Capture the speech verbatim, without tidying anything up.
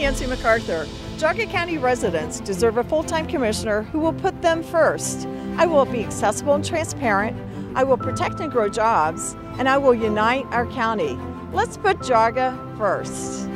Nancy McArthur. Geauga County residents deserve a full-time commissioner who will put them first. I will be accessible and transparent. I will protect and grow jobs, and I will unite our county. Let's put Geauga first.